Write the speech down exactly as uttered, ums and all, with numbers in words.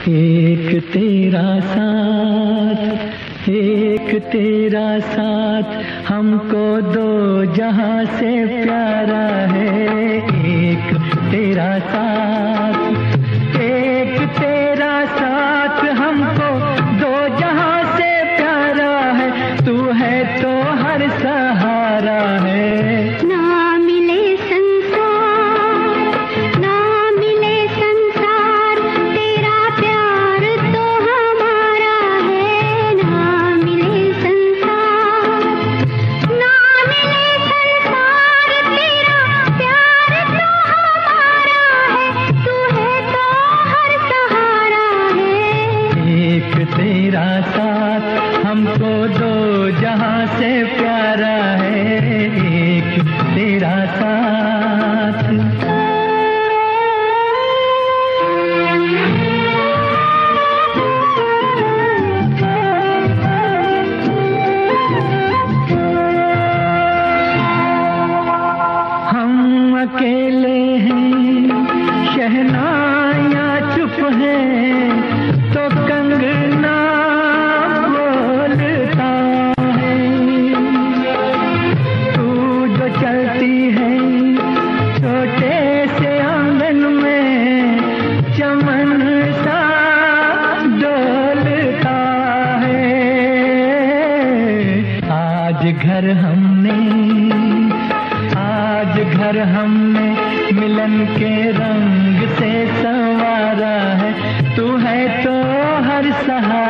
एक तेरा साथ, एक तेरा साथ हमको दो जहां से प्यारा है। एक तेरा साथ, एक तेरा साथ हमको दो जहां से प्यारा है। तू है तो हर सहारा है। तेरा साथ हमको दो जहां से प्यारा है। एक तेरा साथ। हम अकेले हैं, शहनाइयां चुप हैं, तो कंगना बोलता है। तू जो चलती है छोटे से आंगन में, चमन सा डोलता है। आज घर हमने, आज घर हमने मिलन के रंग से संवारा है। तू है तो हर सहारा